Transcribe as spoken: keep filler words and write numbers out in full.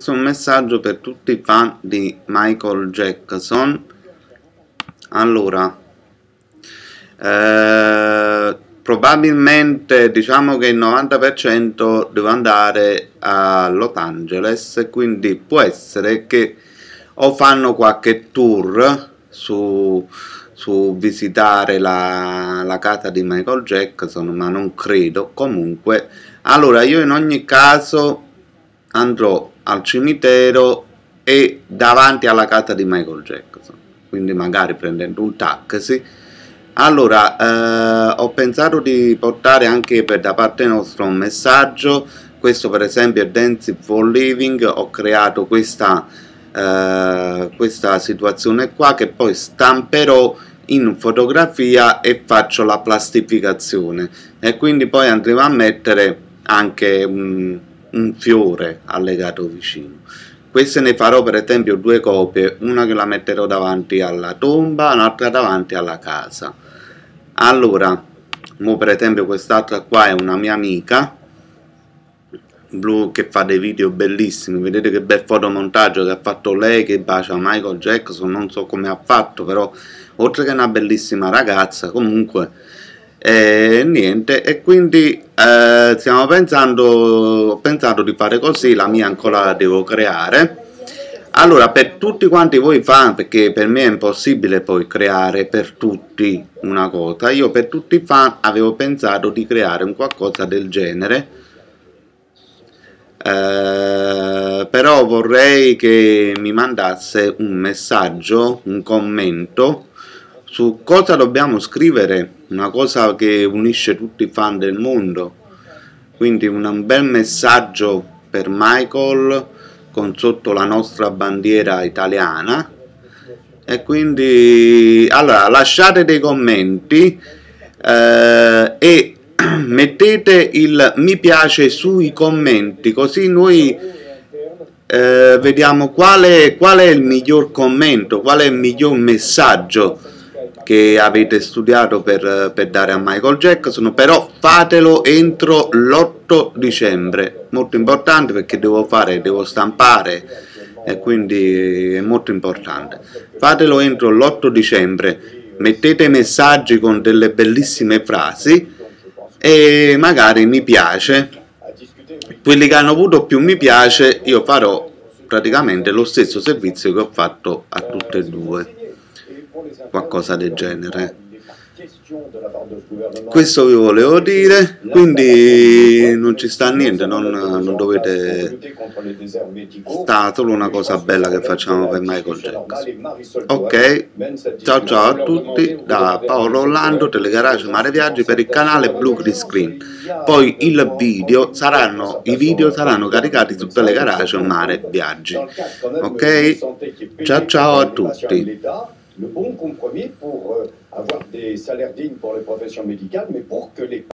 un messaggio per tutti i fan di Michael Jackson. Allora, eh, probabilmente diciamo che il novanta per cento deve andare a Los Angeles, quindi può essere che o fanno qualche tour su, su visitare la, la casa di Michael Jackson, ma non credo. Comunque, allora io in ogni caso andrò al cimitero e davanti alla casa di Michael Jackson, quindi magari prendendo un taxi. Allora, eh, ho pensato di portare anche per da parte nostra un messaggio. Questo per esempio è Dancing for Living. Ho creato questa, eh, questa situazione qua, che poi stamperò in fotografia e faccio la plastificazione, e quindi poi andremo a mettere anche un, un fiore allegato vicino. Queste ne farò per esempio due copie, una che la metterò davanti alla tomba, un'altra davanti alla casa. Allora, mo per esempio quest'altra qua è una mia amica blu che fa dei video bellissimi. Vedete che bel fotomontaggio che ha fatto lei, che bacia Michael Jackson. Non so come ha fatto, però oltre che una bellissima ragazza, comunque e niente, e quindi eh, stiamo pensando, ho pensato di fare così. La mia ancora la devo creare. Allora, per tutti quanti voi fan, perché per me è impossibile poi creare per tutti una cosa, io per tutti i fan avevo pensato di creare un qualcosa del genere, eh, però vorrei che mi mandasse un messaggio, un commento su cosa dobbiamo scrivere, una cosa che unisce tutti i fan del mondo, quindi un bel messaggio per Michael con sotto la nostra bandiera italiana. E quindi allora lasciate dei commenti eh, e mettete il mi piace sui commenti, così noi eh, vediamo quale, qual è il miglior commento, qual è il miglior messaggio che avete studiato per, per dare a Michael Jackson. Però fatelo entro l'otto dicembre, molto importante, perché devo fare, devo stampare, e quindi è molto importante. Fatelo entro l'otto dicembre, mettete messaggi con delle bellissime frasi e magari mi piace. Quelli che hanno avuto più mi piace, io farò praticamente lo stesso servizio che ho fatto a tutte e due, qualcosa del genere. Questo vi volevo dire, quindi non ci sta niente, non, non dovete, sta solo una cosa bella che facciamo per Michael Jackson. Ok, ciao ciao a tutti da Paolo Orlando, Telegarage Mare Viaggi, per il canale Blue Green Screen. Poi il video saranno, i video saranno caricati su Telegarage Mare Viaggi. Ok, ciao ciao a tutti. Le bon compromis pour euh, avoir des salaires dignes pour les professions médicales, mais pour que les